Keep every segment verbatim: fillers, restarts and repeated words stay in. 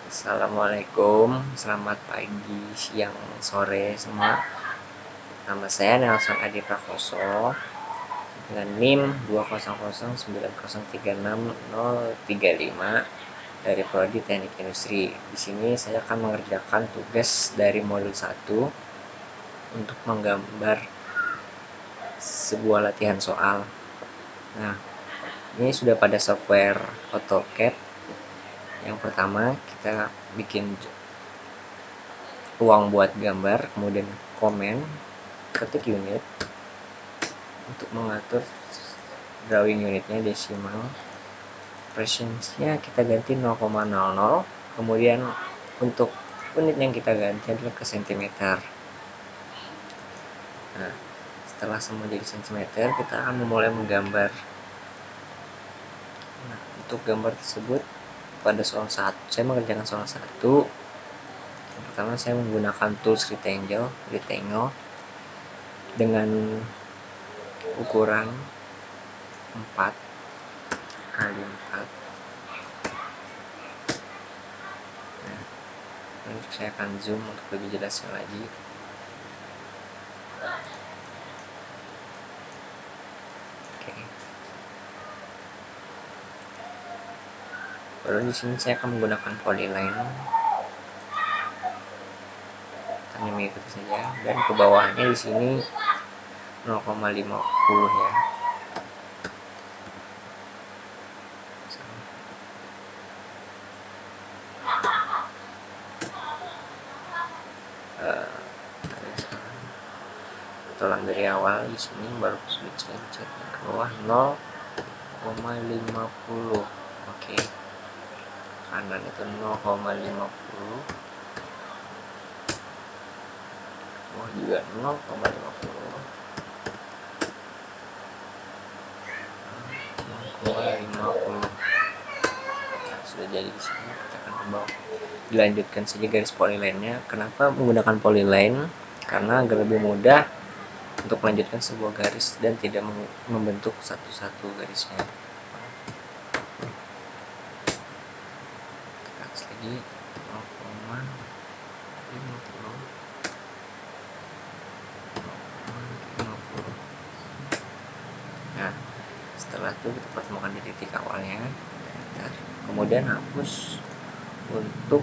Assalamualaikum, selamat pagi, siang, sore semua. Nama saya Nelson Adi Prakoso dengan NIM dua nol nol sembilan nol tiga enam nol tiga lima dari Prodi Teknik Industri. Di sini saya akan mengerjakan tugas dari modul satu untuk menggambar sebuah latihan soal. Nah, ini sudah pada software AutoCAD. Yang pertama kita bikin ruang buat gambar, kemudian komen, ketik unit untuk mengatur drawing unitnya desimal, presence-nya kita ganti nol koma nol nol, kemudian untuk unit yang kita ganti adalah ke sentimeter. Nah, setelah semua jadi sentimeter, kita akan memulai menggambar. Nah, untuk gambar tersebut pada soal satu, saya mengerjakan soal satu. Yang pertama saya menggunakan tools rectangle, rectangle dengan ukuran empat kali empat. Nah, nanti saya akan zoom untuk lebih jelasnya lagi. Oke. Baru di sini saya akan menggunakan polyline. Hanya mengikuti saja, dan ke bawahnya di sini nol koma lima nol ya. Uh, Tolong dari awal di sini baru switch pencet ke bawah nol koma lima nol. Oke. Kanan itu nol koma lima nol. Bawah juga nol koma lima nol. nol koma lima nol. Nah, sudah jadi di sini kita akan ke bawah. Dilanjutkan saja garis polyline-nya. Kenapa menggunakan polyline? Karena agar lebih mudah untuk melanjutkan sebuah garis dan tidak membentuk satu-satu garisnya. Tekan lagi nol koma lima nol. Nah, setelah itu kita pertemukan di titik awalnya, kemudian hapus untuk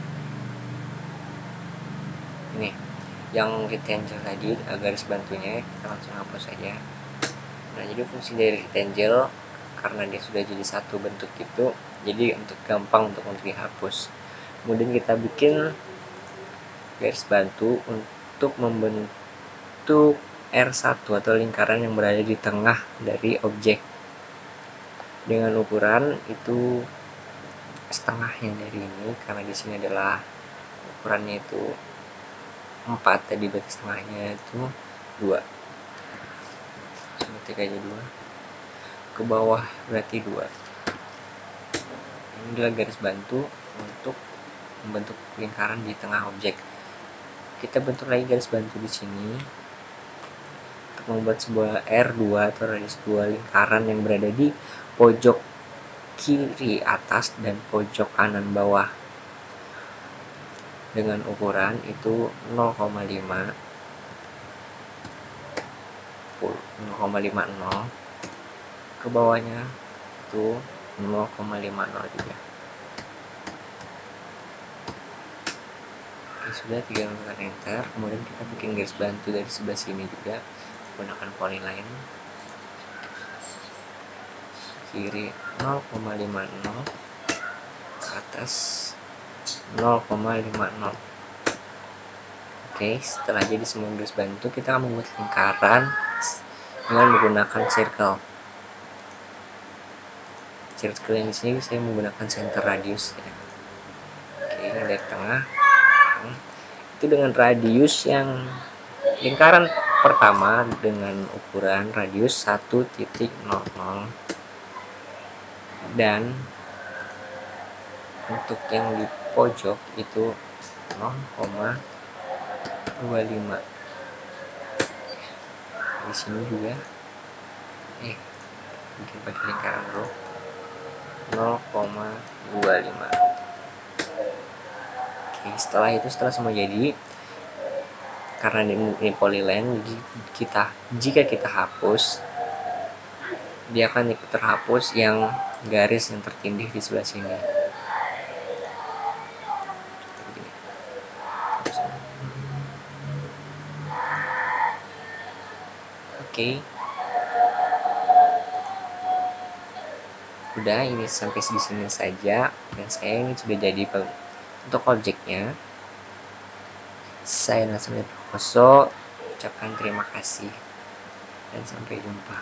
ini yang rectangle tadi, garis bantunya kita langsung hapus saja. Nah, jadi fungsi dari rectangle karena dia sudah jadi satu bentuk itu, jadi untuk gampang untuk dihapus. Kemudian kita bikin garis bantu untuk membentuk R satu atau lingkaran yang berada di tengah dari objek dengan ukuran itu setengahnya dari ini, karena di sini adalah ukurannya itu empat, tadi berarti setengahnya itu dua. Ketik aja dua. Ke bawah berarti dua. Ini adalah garis bantu untuk membentuk lingkaran di tengah objek. Kita bentuk lagi garis bantu di sini untuk membuat sebuah R dua atau radius dua lingkaran yang berada di pojok kiri atas dan pojok kanan bawah dengan ukuran itu nol koma lima nol. Ke bawahnya itu nol koma lima nol juga. Oke, sudah, tinggal tekan enter. Kemudian kita bikin garis bantu dari sebelah sini juga menggunakan polyline. Kiri nol koma lima nol, ke atas nol koma lima nol. Oke, setelah jadi semua garis bantu, kita akan membuat lingkaran dengan menggunakan circle. Circle yang di sini saya menggunakan center radius ya. Oke, ini dari tengah. Itu dengan radius yang lingkaran pertama dengan ukuran radius satu titik nol nol, dan untuk yang di pojok itu nol koma dua lima. Di sini juga eh bikin pakai lingkaran dulu nol koma dua lima. Oke, setelah itu setelah semua jadi, karena ini, ini polyline, jadi kita jika kita hapus, dia akan ikut terhapus yang garis yang tertindih di sebelah sini. Oke, udah, ini sampai di sini saja, dan saya ini sudah jadi untuk objeknya. Saya Nasrul Prakoso ucapkan terima kasih dan sampai jumpa.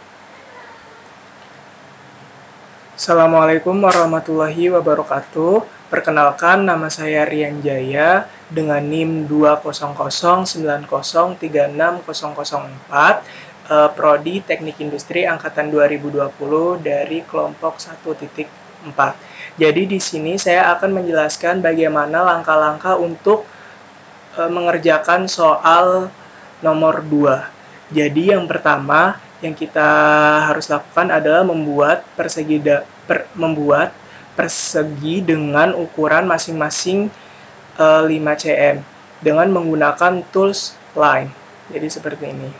Assalamualaikum warahmatullahi wabarakatuh. Perkenalkan, nama saya Rian Jaya dengan NIM dua nol nol sembilan nol tiga enam nol nol empat, eh, Prodi Teknik Industri angkatan dua ribu dua puluh dari kelompok satu titik empat. Jadi di sini saya akan menjelaskan bagaimana langkah-langkah untuk eh, mengerjakan soal nomor dua. Jadi yang pertama yang kita harus lakukan adalah membuat persegi da, per, membuat persegi dengan ukuran masing-masing e, lima cm dengan menggunakan tools line. Jadi seperti ini.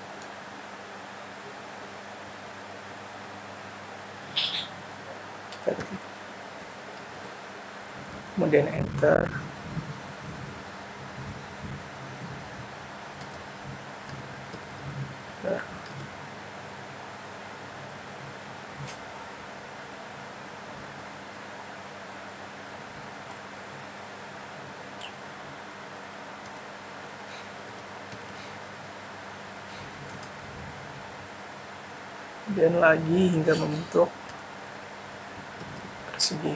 Kemudian enter. Dan lagi hingga membentuk persegi.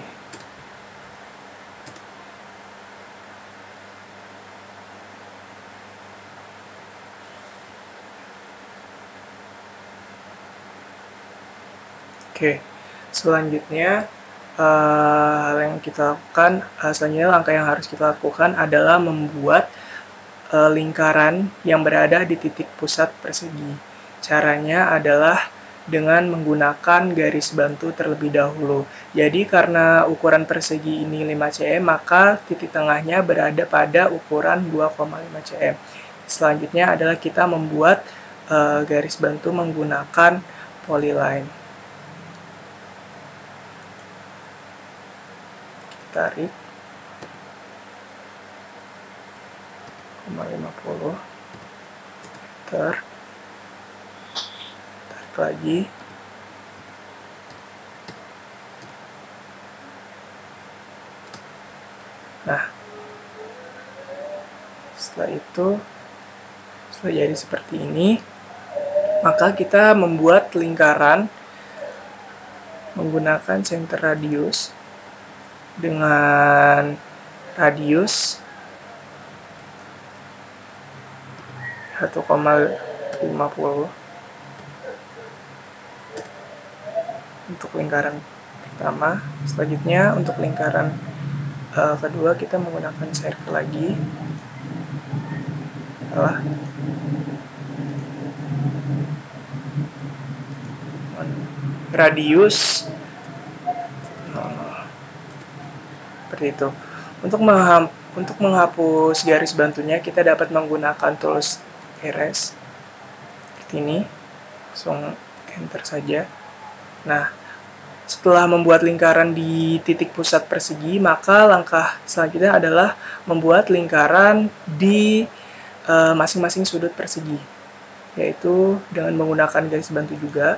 Oke, selanjutnya hal uh, yang kita lakukan, uh, selanjutnya langkah yang harus kita lakukan adalah membuat uh, lingkaran yang berada di titik pusat persegi. Caranya adalah dengan menggunakan garis bantu terlebih dahulu. Jadi karena ukuran persegi ini lima cm, maka titik tengahnya berada pada ukuran dua koma lima cm. Selanjutnya adalah kita membuat uh, garis bantu menggunakan polyline. Tarik lima puluh, enter, tarik lagi, nah setelah itu setelah jadi seperti ini, maka kita membuat lingkaran menggunakan center radius dengan radius satu koma lima puluh untuk lingkaran pertama. Selanjutnya untuk lingkaran uh, kedua kita menggunakan circle lagi, adalah radius seperti itu. Untuk untuk menghapus garis bantunya kita dapat menggunakan tools erase seperti ini, langsung enter saja. Nah, setelah membuat lingkaran di titik pusat persegi, maka langkah selanjutnya adalah membuat lingkaran di masing-masing uh, sudut persegi, yaitu dengan menggunakan garis bantu juga.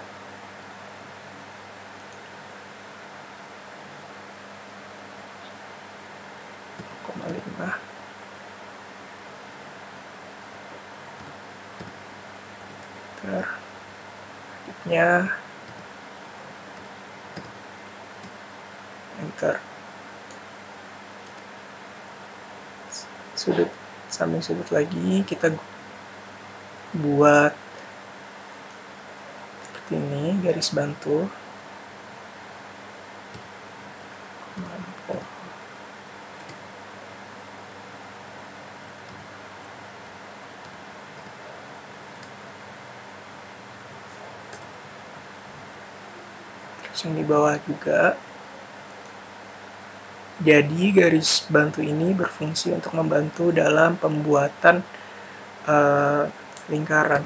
Selanjutnya enter. Sudut samping sudut lagi kita buat seperti ini, garis bantu. Terus yang di bawah juga Jadi garis bantu ini berfungsi untuk membantu dalam pembuatan uh, lingkaran.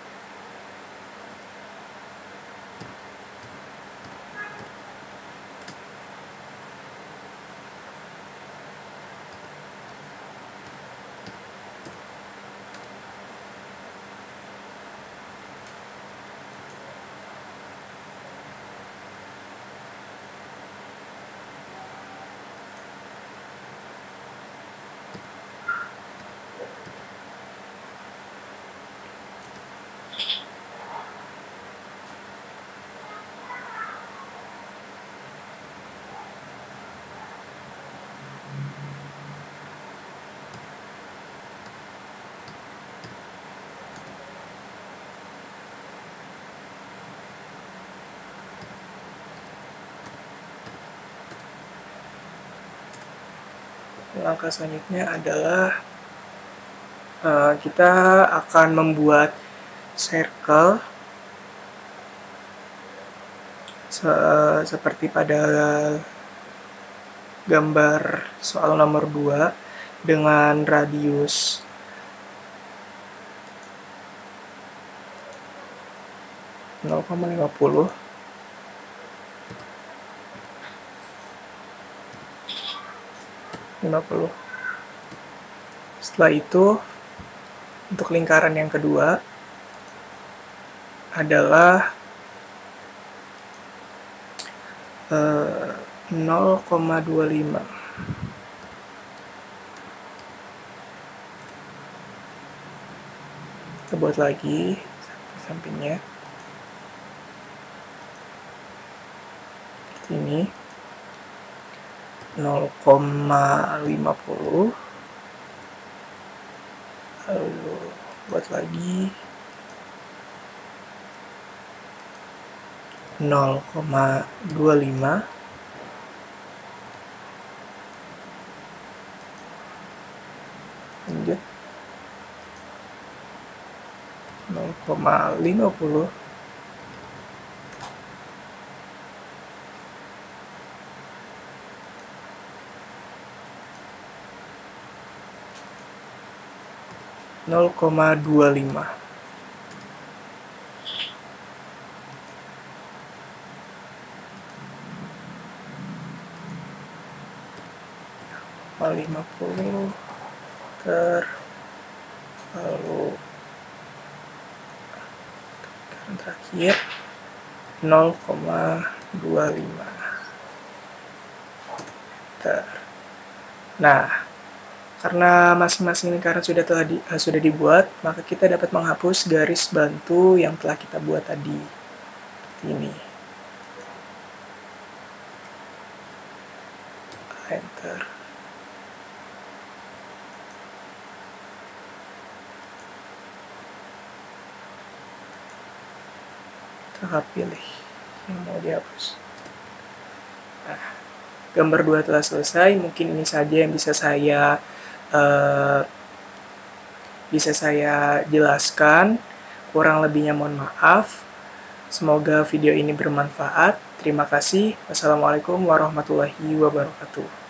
Langkah selanjutnya adalah uh, kita akan membuat circle se seperti pada gambar soal nomor dua dengan radius nol koma lima nol. lima puluh. Setelah itu, untuk lingkaran yang kedua adalah uh, nol koma dua lima. Kita buat lagi sampingnya. Seperti ini. nol koma lima nol. Lalu buat lagi nol koma dua lima. Lanjut nol koma lima nol. nol koma dua lima. lima puluh ter lalu yang terakhir nol koma dua lima ter. Nah, karena masing-masing lingkaran sudah telah di, uh, sudah dibuat, maka kita dapat menghapus garis bantu yang telah kita buat tadi. Seperti ini. Enter. Kita pilih yang mau dihapus. Nah, gambar dua telah selesai. Mungkin ini saja yang bisa saya uh, bisa saya jelaskan. Kurang lebihnya mohon maaf. Semoga video ini bermanfaat. Terima kasih. Wassalamualaikum warahmatullahi wabarakatuh.